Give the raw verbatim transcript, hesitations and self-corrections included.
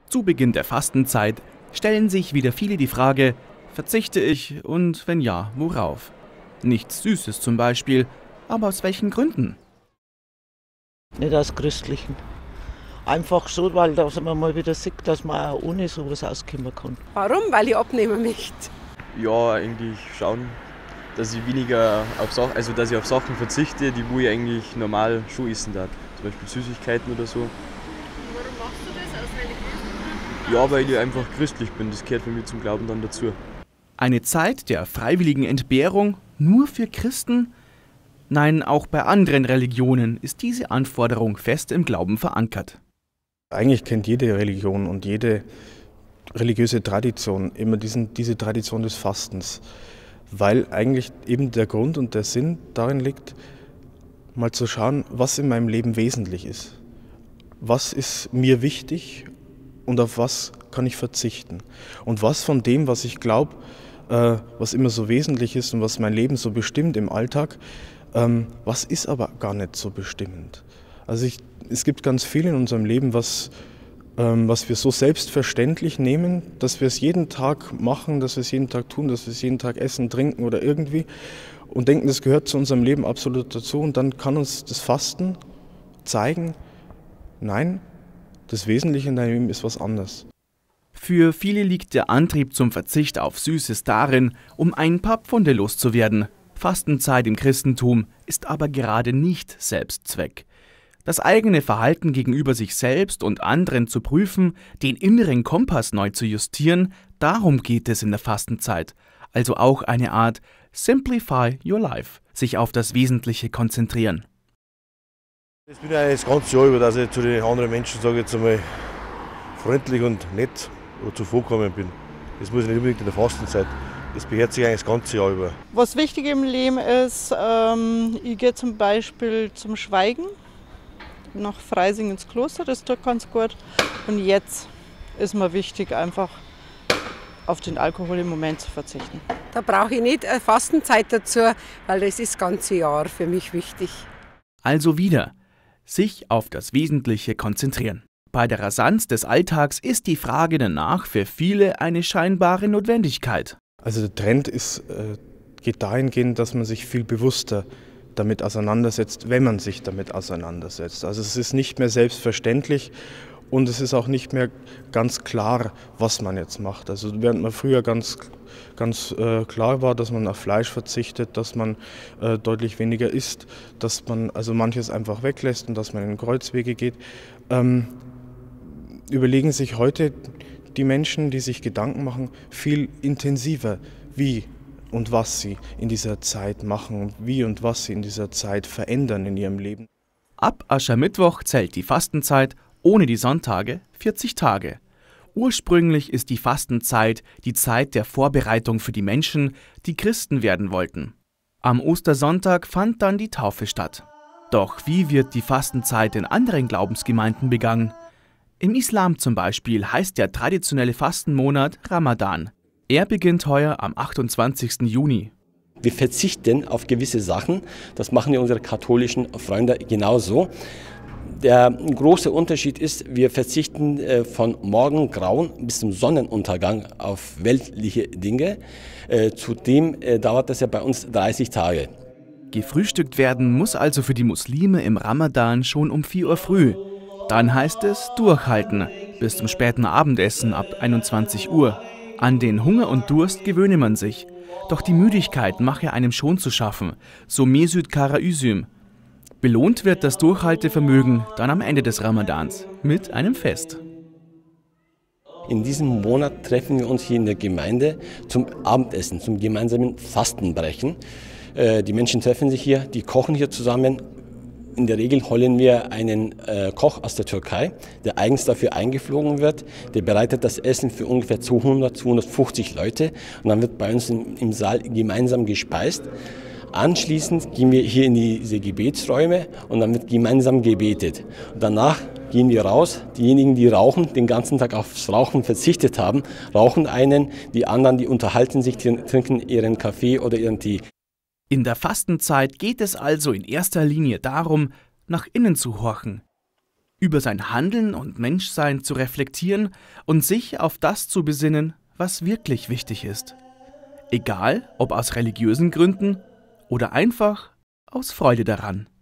Zu Beginn der Fastenzeit stellen sich wieder viele die Frage, verzichte ich und wenn ja, worauf? Nichts Süßes zum Beispiel, aber aus welchen Gründen? Nicht aus christlichen. Einfach so, weil da man mal wieder sieht, dass man auch ohne sowas auskommen kann. Warum? Weil ich abnehmen möchte. Ja, eigentlich schauen, dass ich weniger auf Sachen, also dass ich auf Sachen verzichte, die wo ich eigentlich normal schon essen darf. Zum Beispiel Süßigkeiten oder so. Warum machst du das? Aus religiösen Gründen? Ja, weil ich einfach christlich bin. Das gehört für mich zum Glauben dann dazu. Eine Zeit der freiwilligen Entbehrung nur für Christen? Nein, auch bei anderen Religionen ist diese Anforderung fest im Glauben verankert. Eigentlich kennt jede Religion und jede religiöse Tradition immer diesen, diese Tradition des Fastens, weil eigentlich eben der Grund und der Sinn darin liegt, mal zu schauen, was in meinem Leben wesentlich ist. Was ist mir wichtig und auf was kann ich verzichten? Und was von dem, was ich glaube, äh, was immer so wesentlich ist und was mein Leben so bestimmt im Alltag, ähm, was ist aber gar nicht so bestimmend? Also ich, es gibt ganz viel in unserem Leben, was, ähm, was wir so selbstverständlich nehmen, dass wir es jeden Tag machen, dass wir es jeden Tag tun, dass wir es jeden Tag essen, trinken oder irgendwie und denken, das gehört zu unserem Leben absolut dazu. Und dann kann uns das Fasten zeigen, nein, das Wesentliche in deinem Leben ist was anderes. Für viele liegt der Antrieb zum Verzicht auf Süßes darin, um ein paar Pfunde loszuwerden. Fastenzeit im Christentum ist aber gerade nicht Selbstzweck. Das eigene Verhalten gegenüber sich selbst und anderen zu prüfen, den inneren Kompass neu zu justieren, darum geht es in der Fastenzeit. Also auch eine Art Simplify Your Life, sich auf das Wesentliche konzentrieren. Ich bin ja das ganze Jahr über, dass ich zu den anderen Menschen, sage ich jetzt einmal, freundlich und nett oder zuvorkommen bin. Das muss ich nicht unbedingt in der Fastenzeit. Das beherzige ich eigentlich das ganze Jahr über. Was wichtig im Leben ist, ähm, ich gehe zum Beispiel zum Schweigen nach Freising ins Kloster, das tut ganz gut. Und jetzt ist mir wichtig, einfach auf den Alkohol im Moment zu verzichten. Da brauche ich nicht eine Fastenzeit dazu, weil das ist das ganze Jahr für mich wichtig. Also wieder, sich auf das Wesentliche konzentrieren. Bei der Rasanz des Alltags ist die Frage danach für viele eine scheinbare Notwendigkeit. Also der Trend ist, äh, geht dahingehend, dass man sich viel bewusster damit auseinandersetzt, wenn man sich damit auseinandersetzt. Also es ist nicht mehr selbstverständlich und es ist auch nicht mehr ganz klar, was man jetzt macht. Also während man früher ganz, ganz äh, klar war, dass man auf Fleisch verzichtet, dass man äh, deutlich weniger isst, dass man also manches einfach weglässt und dass man in Kreuzwege geht, ähm, überlegen sich heute die Menschen, die sich Gedanken machen, viel intensiver, wie und was sie in dieser Zeit machen und wie und was sie in dieser Zeit verändern in ihrem Leben. Ab Aschermittwoch zählt die Fastenzeit ohne die Sonntage vierzig Tage. Ursprünglich ist die Fastenzeit die Zeit der Vorbereitung für die Menschen, die Christen werden wollten. Am Ostersonntag fand dann die Taufe statt. Doch wie wird die Fastenzeit in anderen Glaubensgemeinden begangen? Im Islam zum Beispiel heißt der traditionelle Fastenmonat Ramadan. Er beginnt heuer am achtundzwanzigsten Juni. Wir verzichten auf gewisse Sachen, das machen ja unsere katholischen Freunde genauso. Der große Unterschied ist, wir verzichten von Morgengrauen bis zum Sonnenuntergang auf weltliche Dinge. Zudem dauert das ja bei uns dreißig Tage. Gefrühstückt werden muss also für die Muslime im Ramadan schon um vier Uhr früh. Dann heißt es durchhalten bis zum späten Abendessen ab einundzwanzig Uhr. An den Hunger und Durst gewöhne man sich. Doch die Müdigkeit mache einem schon zu schaffen, so Mesut Karaüzüm. Belohnt wird das Durchhaltevermögen dann am Ende des Ramadans mit einem Fest. In diesem Monat treffen wir uns hier in der Gemeinde zum Abendessen, zum gemeinsamen Fastenbrechen. Die Menschen treffen sich hier, die kochen hier zusammen. In der Regel holen wir einen äh, Koch aus der Türkei, der eigens dafür eingeflogen wird. Der bereitet das Essen für ungefähr zweihundert, zweihundertfünfzig Leute und dann wird bei uns im, im Saal gemeinsam gespeist. Anschließend gehen wir hier in diese Gebetsräume und dann wird gemeinsam gebetet. Und danach gehen wir raus. Diejenigen, die rauchen, den ganzen Tag aufs Rauchen verzichtet haben, rauchen einen. Die anderen, die unterhalten sich, trinken ihren Kaffee oder ihren Tee. In der Fastenzeit geht es also in erster Linie darum, nach innen zu horchen. über sein Handeln und Menschsein zu reflektieren und sich auf das zu besinnen, was wirklich wichtig ist. Egal, ob aus religiösen Gründen oder einfach aus Freude daran.